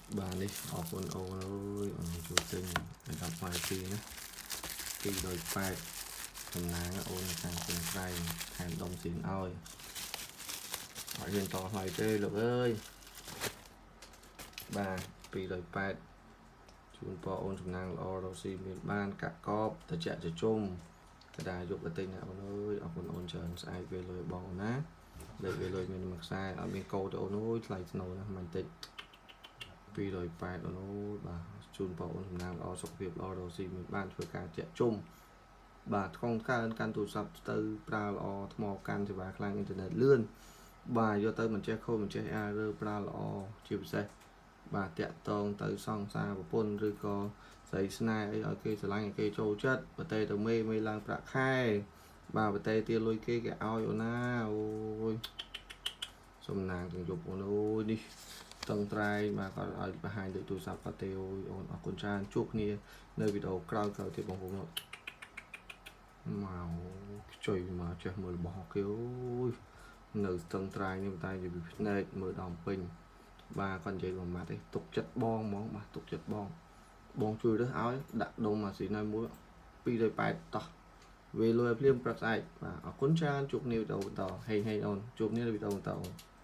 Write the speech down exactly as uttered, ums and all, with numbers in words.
bà đi ở con ô ơi ở chủ tình để gặp vài tí nữa tí đôi phạt thầm nắng ôn càng từng tay hàng đồng xỉn oi hỏi hiện tỏ hỏi tê lục ơi bà tí đôi phạt chúng bỏ ôn thầm nắng lo đâu xì miền ban cả cọp ta chạy cho chung cái đài dục cái tình ôn ơi ở con ôn trần sai về lời bỏ ná để về lời mình mặc sai ở bên câu cho ôn ơi lại nổi mình tịnh vì rồi phải nó bà chun bỏ ôn nào lo sọc việc lo đồ gì mình banធ្វើការចាក់ជុំបាទក្នុងការកាន់ទូរស័ព្ទទៅប្រើល្អថ្មកាន់សេវាខ្លាំងអ៊ីនធឺណិតលឿនបាទយកទៅមិនចេះខូចមិនចេះអារើប្រើល្អជាពិសេសបាទតាក់តងទៅសង្សារប្រពន្ធឬក៏ស្រីស្នេហ៍អីឲ្យគេស្រឡាញ់ឲ្យគេចូលចិត្តប្រទេសទៅមេមេឡើងប្រាក់ខែបាទប្រទេសទាលុយគេគេឲ្យអូនណាអូយសំណាងទាំងយប់អូនអូយនេះតឹងត្រៃបាទគាត់ឲ្យបង្ហាញលើទូរស័ព្ទគាត់ទេអូយអូនអរគុណច្រើនជួបគ្នានៅវីដេអូក្រោយៗទៀតបងប្អូនមកជួយមកចេះមើលរបស់គេអូយនៅស្ទឹងត្រែងនេះតែនិយាយពីភ្នែកមើលដល់ពេញបាទគាត់និយាយមួយម៉ាត់ទេទុកចិត្តបងហ្មងបាទទុកចិត្តបងបងជួយរើសឲ្យដាក់ដុំម៉ាស៊ីនឲ្យមួយពីរដោយប៉ែតតោះវាលុយភ្លាមព្រឹកស្អែកបាទអរគុណច្រើនជួបគ្នាវីដេអូបន្តហេហេអូនជួបគ្នានៅវីដេអូបន្ត